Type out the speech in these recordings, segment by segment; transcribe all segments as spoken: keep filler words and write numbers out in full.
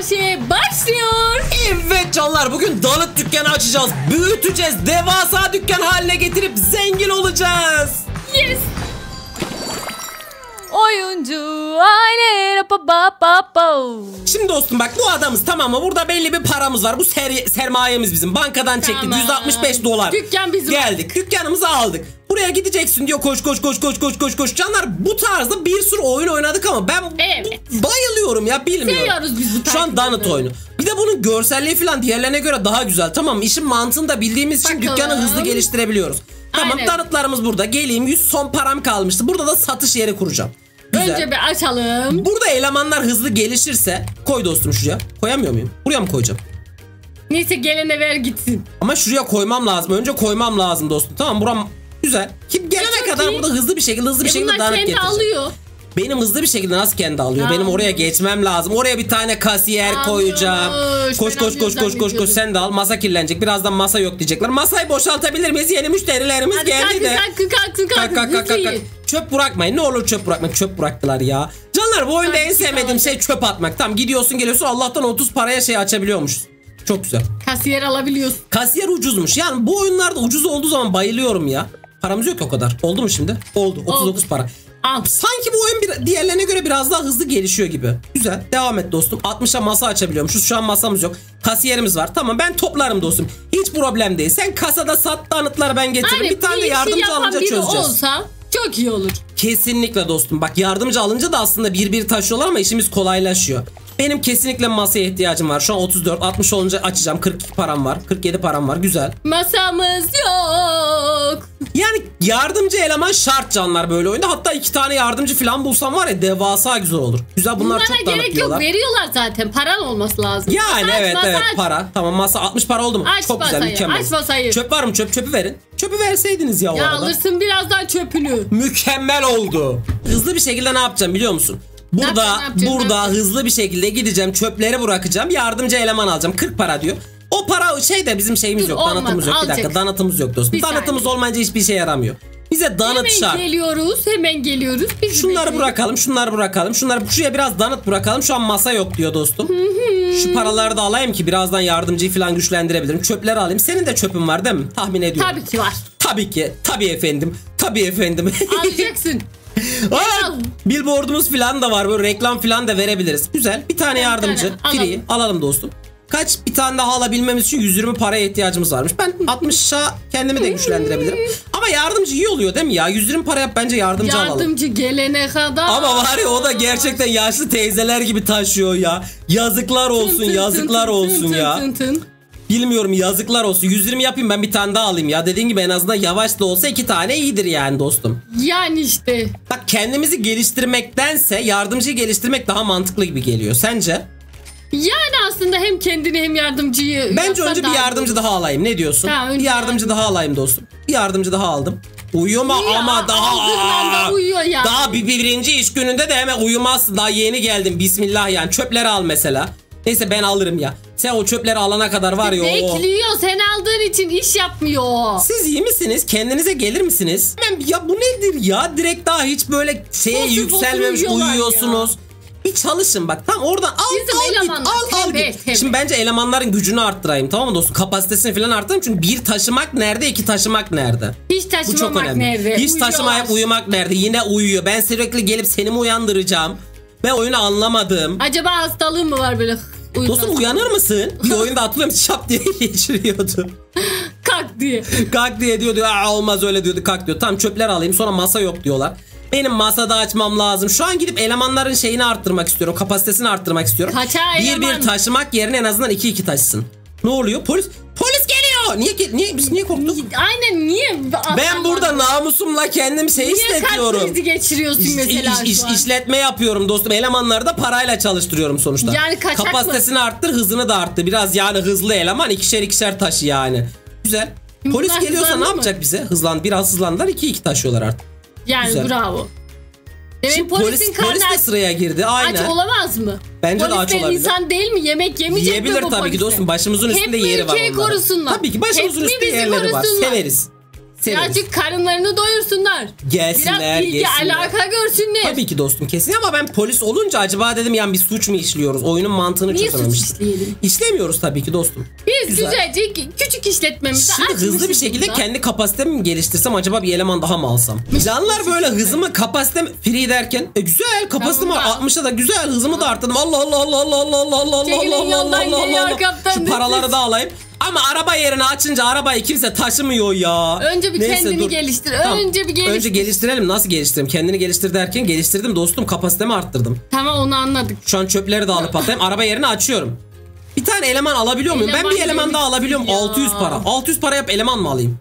her şey başlıyor. Evet canlar, bugün Donut dükkanı açacağız. Büyüteceğiz. Devasa dükkan haline getirip zengin olacağız. Yes. Oyuncu aile. Şimdi dostum bak, bu adamız, tamam mı? Burada belli bir paramız var. Bu ser sermayemiz bizim. Bankadan çektik. Tamam. yüz altmış beş dolar. Dükkan bizim. Geldik. Dükkanımızı aldık. Buraya gideceksin diyor. Koş koş koş koş koş koş koş. Canlar, bu tarzda bir sürü oyun oynadık ama ben evet. bayılıyorum ya, bilmiyorum. Seviyoruz biz bu tarzda. Şu an Donut oyunu. Bir de bunun görselliği falan diğerlerine göre daha güzel. Tamam, işin mantığını da bildiğimiz için Bakalım. dükkanı hızlı geliştirebiliyoruz. Tamam, Aynen. Donutlarımız burada. Geleyim, yüz son param kalmıştı. Burada da satış yeri kuracağım. Güzel. Önce bir açalım. Burada elemanlar hızlı gelişirse, koy dostum şuraya. Koyamıyor muyum? Buraya mı koyacağım? Neyse, gelene ver gitsin. Ama şuraya koymam lazım. Önce koymam lazım dostum. Tamam, buram güzel. Kim gelene çok kadar iyi. burada hızlı bir şekilde hızlı bir E şekilde bunlar donut kendi getireceğim. alıyor. Benim hızlı bir şekilde nasıl kendi alıyor? Tamam. Benim oraya geçmem lazım. Oraya bir tane kasiyer Alıyormuş. koyacağım. Koş Ben koş koş koş koş koş zannediyordum. sen de al. Masa kirlenecek. Birazdan masa yok diyecekler. Masayı boşaltabilir miyiz? Yeni müşterilerimiz Hadi geldi kalkın, de. kalkın kalkın Kalk kalk kalk kalk. kalk. Çöp bırakmayın. Ne olur çöp bırakmayın. Çöp bıraktılar ya. Canlar, bu oyunda Hadi en sevmediğim kalk. şey çöp atmak. Tamam, gidiyorsun geliyorsun, Allah'tan otuz paraya şey açabiliyormuşuz. Çok güzel. Kasiyer alabiliyorsun. Kasiyer ucuzmuş. Yani bu oyunlarda ucuz olduğu zaman bayılıyorum ya. Paramız yok o kadar. Oldu mu şimdi? Oldu. otuz dokuz Oldu. para. Al. Sanki bu oyun bir, diğerlerine göre biraz daha hızlı gelişiyor gibi. Güzel. Devam et dostum. altmışa masa açabiliyormuşuz. Şu an masamız yok. Kasiyerimiz var. Tamam, ben toplarım dostum. Hiç problem değil. Sen kasada sat, donutları ben getiririm. Aynen, bir tane de işi yardımcı yapan alınca biri çözeceğiz. olsa çok iyi olur. Kesinlikle dostum. Bak, yardımcı alınca da aslında bir bir taşıyorlar ama işimiz kolaylaşıyor. Benim kesinlikle masaya ihtiyacım var. Şu an otuz dört altmış olunca açacağım. kırk iki param var. kırk yedi param var. Güzel. Masamız yok. Yani yardımcı eleman şart canlar böyle oyunda. Hatta iki tane yardımcı falan bulsam var ya, devasa güzel olur. Güzel, bunlar Bunlara çok gerek yok, tanıtıyorlar. veriyorlar zaten. Paran olması lazım. Yani Masa aç, evet masa evet aç. para. Tamam, masa altmış para oldu mu? Aç çok güzel, masayı, mükemmel. aç masayı. Çöp var mı? Çöp çöpü verin. Çöpü verseydiniz ya o Ya arada. alırsın birazdan çöpünü. Mükemmel oldu. Hızlı bir şekilde ne yapacağım biliyor musun? Burada yapacaksın, ne yapacaksın, burada ne yapacaksın? hızlı bir şekilde gideceğim, çöpleri bırakacağım, yardımcı eleman alacağım, kırk para diyor. O para şey de bizim şeyimiz Dur, yok, olmaz, donutımız yok. Bir dakika, alacaksın. donutımız yok dostum. Bir Donutımız saniye. olmayınca hiçbir şey yaramıyor. Bize donut Hemen şart. geliyoruz, hemen geliyoruz. Bizi Şunları bekleyin. bırakalım, şunları bırakalım. Şunları, şuraya biraz donut bırakalım. Şu an masa yok diyor dostum. Şu paraları da alayım ki birazdan yardımcıyı falan güçlendirebilirim. Çöpleri alayım. Senin de çöpün var değil mi? Tahmin ediyorum. Tabii ki var. Tabii ki. Tabii efendim. Tabii efendim. Alacaksın. Aa, al. billboardumuz falan da var. Böyle reklam falan da verebiliriz. Güzel. Bir tane Bir yardımcı. tane alalım. Free. Alalım dostum. Kaç, bir tane daha alabilmemiz için yüz yirmi paraya ihtiyacımız varmış. Ben altmışa kendimi de güçlendirebilirim. Ama yardımcı iyi oluyor değil mi ya? yüz yirmi paraya bence yardımcı, alalım. Yardımcı gelene kadar. Ama var ya, o da gerçekten yaşlı teyzeler gibi taşıyor ya. Yazıklar olsun, Tın tın yazıklar tın olsun tın ya. tın tın. Bilmiyorum, yazıklar olsun. yüz yirmi yapayım ben, bir tane daha alayım ya. Dediğin gibi en azından yavaş da olsa iki tane iyidir yani dostum. Yani işte. Bak, kendimizi geliştirmektense yardımcıyı geliştirmek daha mantıklı gibi geliyor. Sence? Yani aslında hem kendini hem yardımcıyı. Bence yapsan önce bir daha iyi yardımcı olur. daha alayım. Ne diyorsun? Tamam, önce bir yardımcı yardımcı. daha alayım dostum. Bir yardımcı daha aldım. Uyuma Uyuyor, ama daha. aldığın anda uyuyor yani. Daha bir birinci iş gününde de hemen uyumazsın. Daha yeni geldim. Bismillah yani. Çöpleri al mesela. Neyse, ben alırım ya. Sen o çöpleri alana kadar var ya o. Bekliyor, sen aldığın için iş yapmıyor. Siz iyi misiniz? Kendinize gelir misiniz? Hemen, ya bu nedir ya? Direkt daha hiç böyle şeye Bozup yükselmemiş oturuyorlar uyuyorsunuz. Bir çalışın bak. Tam oradan al Bizim al git. elemanlar Al al tembel, git. tembel. Şimdi bence elemanların gücünü arttırayım, tamam mı dostum? Kapasitesini falan arttırayım. Çünkü bir taşımak nerede, iki taşımak nerede? Hiç Bu çok taşımamak önemli. nerede? Hiç Uyuyor. taşımayıp uyumak nerede? Yine uyuyor. Ben sürekli gelip seni mi uyandıracağım? Ben oyunu anlamadım. Acaba hastalığın mı var böyle? Uyumasın. Dostum, uyanır mısın? Bir oyunda hatırlıyorum, şap diye geçiriyordu. Kalk diye. Kalk diye diyordu. Aa, olmaz öyle diyordu, kalk diyor. Tamam, çöpler alayım, sonra masa yok diyorlar. Benim masada açmam lazım. Şu an gidip elemanların şeyini arttırmak istiyorum. Kapasitesini arttırmak istiyorum. Kaça bir eleman? bir taşımak yerine en azından iki iki taşısın. Ne oluyor? Polis polis geliyor. Niye ge- niye biz niye korktuk? Aynen, niye? Ben burada namusumla kendim şey Niye kalp işletiyorum. krizi geçiriyorsun İş- mesela iş- iş- şu an? işletme yapıyorum dostum. Elemanları da parayla çalıştırıyorum sonuçta. Yani kaçak mı? Kapasitesini arttır, hızını da arttır. Biraz yani hızlı eleman, ikişer ikişer taşı yani. Güzel. Bunlar Polis geliyorsa ne hızlandı yapacak mı? bize? Hızlan, biraz hızlandılar, iki iki taşıyorlar artık. Yani Güzel. bravo. Evet, Şimdi polisin polis, karnı polis de sıraya girdi. Aynen. aç olamaz mı? Bence de aç Polisler olabilir. insan değil mi? Yemek yemeyecek mi Yiyebilir bu tabii ki polisler? dostum. Başımızın üstünde Hep mi yeri var ülkeyi onların. korusunlar? Tabii ki başımızın Hep mi üstünde bizi yerleri var. korusunlar? Severiz. Severiz. Birazcık karınlarını doyursunlar. Gelsinler, Biraz ilgi gelsinler. alaka görsünler. Tabii ki dostum kesin ama ben polis olunca acaba dedim yani bir suç mu işliyoruz? Oyunun mantığını Niye suç çözememiştim. işleyelim? İşlemiyoruz tabii ki dostum. Biz Güzel. güzelce küçük işletmemizi Şimdi hızlı bir açmışız şekilde burada. kendi kapasitemi mi geliştirsem acaba bir eleman daha mı alsam? Canlar böyle hızımı kapasitem free derken e güzel kapasitemi Tamam da. altmışa da güzel hızımı da arttırdım. Allah Allah Allah Allah Allah Allah Allah Allah Çekilin Allah Allah yoldan Allah geliyor Allah. kaptan Şu paraları da alayım. Ama araba yerini açınca arabayı kimse taşımıyor ya. Önce bir kendini geliştir. Önce bir geliştir. Önce geliştirelim. Nasıl geliştireyim? Kendini geliştir derken geliştirdim dostum. Kapasitemi arttırdım. Tamam onu anladık. Şu an çöpleri de alıp atayım. Araba yerini açıyorum. Bir tane eleman alabiliyor muyum? Eleman Ben bir eleman daha geliştir alabiliyorum. ya. altı yüz para. altı yüz para yap eleman mı alayım?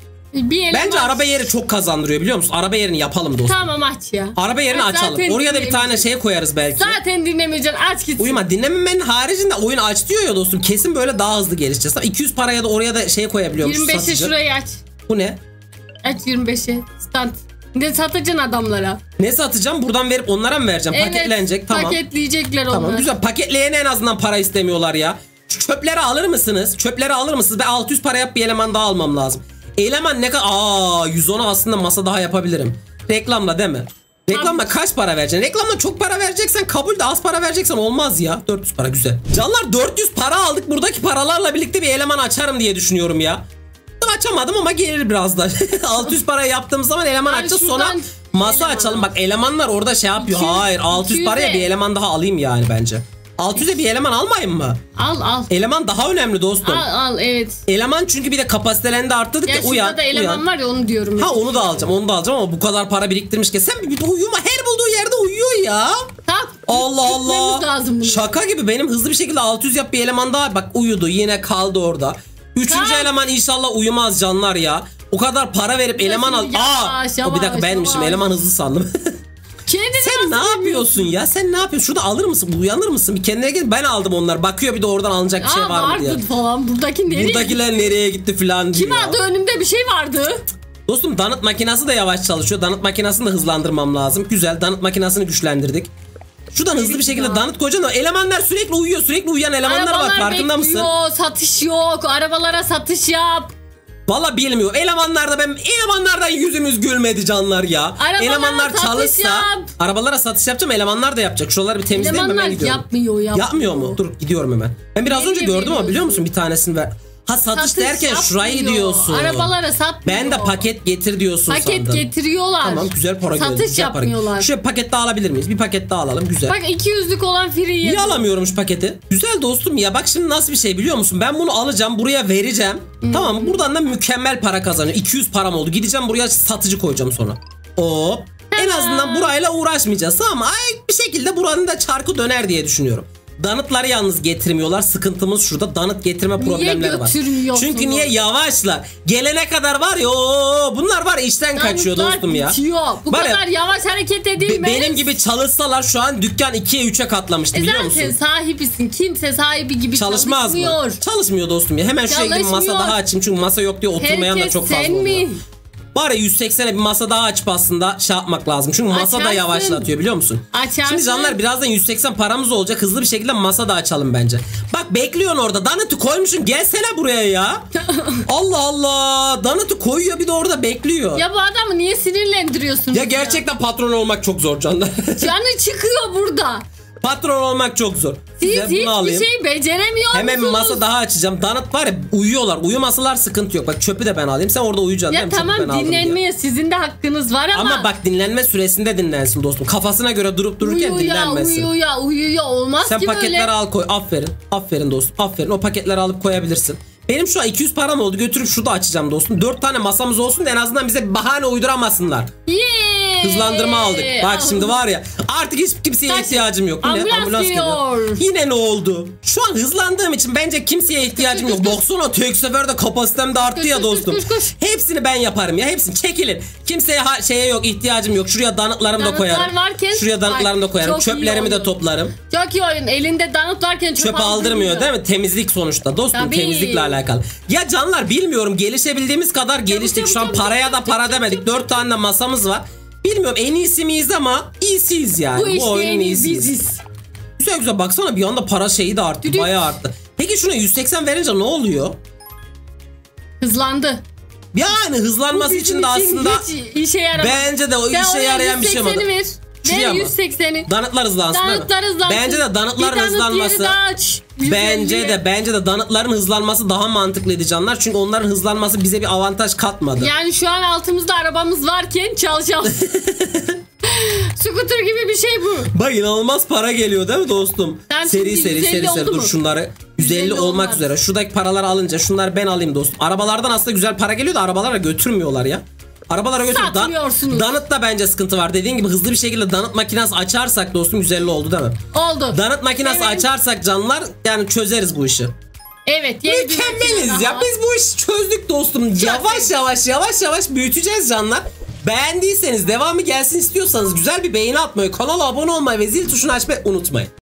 Bir eleman- Bence araba yeri çok kazandırıyor biliyor musun? Araba yerini yapalım dostum. Tamam aç ya. Araba yerini Zaten açalım. Oraya da bir tane şey koyarız belki. Zaten dinlemeyeceksin aç gitsin. Uyuma dinlememenin haricinde oyun aç diyor ya dostum. Kesin böyle daha hızlı gelişeceğiz. Tamam, iki yüz paraya da oraya da şey koyabiliyormuş. yirmi beşe satıcı. şurayı aç. Bu ne? Aç yirmi beşe. Stand. Ne satacaksın adamlara? Ne satacağım? Buradan verip onlara mı vereceğim? Paketlenecek. Tamam. Paketleyecekler onlar. Tamam güzel. Paketleyene en azından para istemiyorlar ya. Şu çöpleri alır mısınız? Çöpleri alır mısınız? Ben altı yüz para yap bir eleman daha almam lazım. Eleman ne kadar? Aa yüz onu aslında masa daha yapabilirim. Reklamla değil mi? Reklamla kaç para vereceksin? Reklamla çok para vereceksen kabul de az para vereceksen olmaz ya. dört yüz para güzel. Canlar dört yüz para aldık. Buradaki paralarla birlikte bir eleman açarım diye düşünüyorum ya. Açamadım ama gelir biraz da. altı yüz para yaptığımız zaman eleman Ay, açacağız sonra şuradan masa eleman. açalım. Bak elemanlar orada şey yapıyor. iki yüz, Hayır altı yüz paraya iki yüze. bir eleman daha alayım yani bence. altı yüze bir eleman almayayım mı? Al al. Eleman daha önemli dostum. Al al evet. Eleman çünkü bir de kapasitelerini de arttırdık Ya ya şurada uyan. da eleman uyan. var ya onu diyorum. Ha onu da alacağım onu da alacağım ama bu kadar para biriktirmişken sen bir de uyuma her bulduğu yerde uyuyor ya. Tak. Allah Gitmemiz Allah. lazım bunu. Şaka gibi benim hızlı bir şekilde altı yüz yap bir eleman daha bak uyudu yine kaldı orada. Üçüncü Kalk. eleman inşallah uyumaz canlar ya. O kadar para verip eleman al. Yavaş, Aa, yavaş, o bir dakika benmişim yavaş. eleman hızlı sandım. Kendini Sen ne nasıl yapıyorsun ya? Sen ne yapıyorsun? Şurada alır mısın? Uyanır mısın? Bir kendine gel. Ben aldım onlar. Bakıyor bir de oradan alınacak bir şey Aa, var mı diye. vardı falan. Buradaki nereye? Buradakiler nereye gitti falan diyor. Kim aldı? Önümde bir şey vardı. Dostum danıt makinası da yavaş çalışıyor. Danıt makinasını da hızlandırmam lazım. Güzel danıt makinasını güçlendirdik. Şuradan hızlı bir şekilde ya. danıt koyacaksın. Elemanlar sürekli uyuyor. Sürekli uyuyan elemanlar var. Farkında mısın? bekliyor, satış yok. Arabalara satış yap. Valla bilmiyorum. Elemanlarda ben elemanlardan yüzümüz gülmedi canlar ya. Arabalara Elemanlar satış çalışsa yap. arabalara satış yapacağım. Elemanlar da yapacak. Şuraları bir temizleyeyim Elemanlar hemen gidiyorum. yapmıyor, yapmıyor. Yapmıyor mu? Dur gidiyorum hemen. Ben biraz Nereye önce gördüm ama veriyorsun? biliyor musun bir tanesini ver. Ha satış, Satış derken şurayı yapmıyor. diyorsun. Arabalara satmıyor. Ben de paket getir diyorsun Paket sandım. getiriyorlar. Tamam güzel para geliyor. Satış güzel para. yapmıyorlar. Şöyle paket daha alabilir miyiz? Bir paket daha alalım güzel. Bak iki yüzlük olan free Niye yazıyor. alamıyorum şu paketi? Güzel dostum ya bak şimdi nasıl bir şey biliyor musun? Ben bunu alacağım buraya vereceğim. Hmm. Tamam mı? Buradan da mükemmel para kazanıyor. iki yüz param oldu. Gideceğim buraya satıcı koyacağım sonra. Hop. En azından burayla uğraşmayacağız ama ay bir şekilde buranın da çarkı döner diye düşünüyorum. Danıtları yalnız getirmiyorlar. Sıkıntımız şurada. Danıt getirme Niye problemleri var. götürmüyorsunuz? Çünkü niye yavaşlar. Gelene kadar var ya oo, bunlar var ya işten kaçıyor Danıtlar dostum ya. bitiyor. Bu Var ya, kadar yavaş hareket Be- edilmez. benim gibi çalışsalar şu an dükkan ikiye üçe katlamıştı E biliyor zaten musun? sahibisin. Kimse sahibi gibi Çalışmaz çalışmıyor. mı? Çalışmıyor dostum ya. Hemen şuraya gidip masa Çalışmıyor. daha açayım. Çünkü masa yok diye oturmayan Herkes da çok fazla sen oluyor. mi? Var ya yüz seksene bir masa daha açıp aslında şey yapmak lazım. Çünkü masa da Açarsın. yavaşlatıyor biliyor musun? Açarsın. Şimdi canlar birazdan yüz seksen paramız olacak. Hızlı bir şekilde masa da açalım bence. Bak bekliyorsun orada. Danıtı koymuşsun. Gelsene buraya ya. Allah Allah. Danıtı koyuyor bir de orada bekliyor. Ya, Ya bu adamı niye sinirlendiriyorsunuz ya? gerçekten patron olmak çok zor canlar. Canı çıkıyor burada. Patron olmak çok zor. Siz Size bunu alayım. hiçbir şey beceremiyor Hemen bir musunuz? masa daha açacağım. Danıt var ya uyuyorlar. Uyumasalar sıkıntı yok. Bak çöpü de ben alayım. Sen orada uyuyacaksın Ya değil mi? Çöpü ben tamam aldım diye. dinlenmeye sizin de hakkınız var ama. Ama bak dinlenme süresinde dinlensin dostum. Kafasına göre durup dururken uyuyor dinlenmesin. uyuyor uyuyor olmaz Sen ki paketleri böyle. al koy. Aferin. Aferin dostum. Aferin. O paketleri alıp koyabilirsin. Benim şu an iki yüz param oldu. Götürüp şurada açacağım dostum. dört tane masamız olsun da en azından bize bir bahane uyduramasınlar. Yeah. Hızlandırma aldık. Bak şimdi var ya artık hiç kimseye Kaç- ihtiyacım yok. Bu ne? Ambulans geliyor. Yine ne oldu? Şu an hızlandığım için bence kimseye ihtiyacım yok. Baksana tek seferde kapasitem de arttı Koş, ya koş, dostum. koş, koş. Hepsini ben yaparım ya. Hepsini çekilin. Kimseye ha- şeye yok ihtiyacım yok. Şuraya danıtlarımı da Danıtlar koyarım. varken- Şuraya danıtlarımı da Bak, koyarım. çok iyi Çöplerimi de oyun. toplarım. Çok iyi oyun. Elinde danıt varken çöp Çöp aldırmıyor değil mi? Temizlik sonuçta. Dostum Tabii. temizlikle alakalı. Ya canlar bilmiyorum gelişebildiğimiz kadar geliştik. Şu an çabuk, paraya çabuk, da para çabuk, demedik. çabuk, Dört tane de masamız var. Bilmiyorum en iyisi miyiz ama iyisiyiz yani. Bu işte oyunun en iyi iyisiyiz. biziz. Güzel güzel baksana bir anda para şeyi de arttı. Düdük. Bayağı arttı. Peki şuna yüz seksen verince ne oluyor? Hızlandı. Yani hızlanması için de aslında hiç işe yaramaz. bence de o Sen işe yarayan bir şey mi? yüz sekseni ver. Şuraya Ver mı? yüz sekseni. Danıtlar hızlansın. Danıtlar hızlansın. Bence de danıtların bir danıt hızlanması. yeri daha aç. Bence de bence de danıtların hızlanması daha mantıklıydı canlar. Çünkü onların hızlanması bize bir avantaj katmadı. Yani şu an altımızda arabamız varken çalışalım. Scooter gibi bir şey bu. Bak inanılmaz para geliyor değil mi dostum? Sen Seri şimdi seri yüz elli seri seri oldu dur mu? şunları. yüz elli, yüz elli olmak olmaz. üzere. Şuradaki paraları alınca şunları ben alayım dostum. Arabalardan aslında güzel para geliyor da arabalara götürmüyorlar ya. Arabalara götürüyor. Satmıyorsunuz. Danıtta bence sıkıntı var. Dediğin gibi hızlı bir şekilde danıt makinesi açarsak dostum yüz elli oldu değil mi? Oldu. Danıt makinesi Evet. açarsak canlar yani çözeriz bu işi. Evet. yeni bir Mükemmeliz makine ya. daha. Biz bu işi çözdük dostum. Yavaş yavaş yavaş yavaş büyüteceğiz canlar. Beğendiyseniz devamı gelsin istiyorsanız güzel bir beğeni atmayı, kanala abone olmayı ve zil tuşunu açmayı unutmayın.